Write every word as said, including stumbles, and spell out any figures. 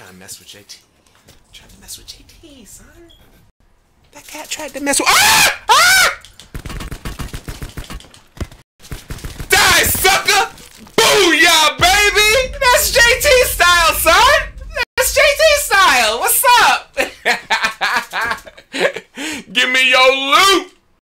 Trying to mess with J T. Trying to mess with J T, son. That cat tried to mess with. Ah! Ah!